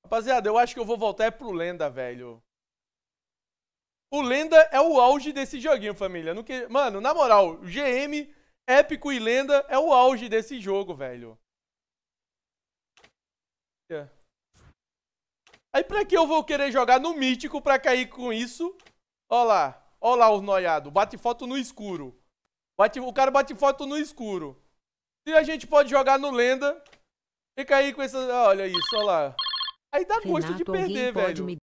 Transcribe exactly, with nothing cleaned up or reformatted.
Rapaziada, eu acho que eu vou voltar é pro Lenda, velho. O Lenda é o auge desse joguinho, família. No que... Mano, na moral, G M, Épico e Lenda é o auge desse jogo, velho. Yeah. Aí pra que eu vou querer jogar no Mítico pra cair com isso? Ó lá, ó lá os noiados. Bate foto no escuro. Bate... O cara bate foto no escuro. Se a gente pode jogar no Lenda e cair com essas... Olha isso, ó lá. Aí dá gosto de perder, velho.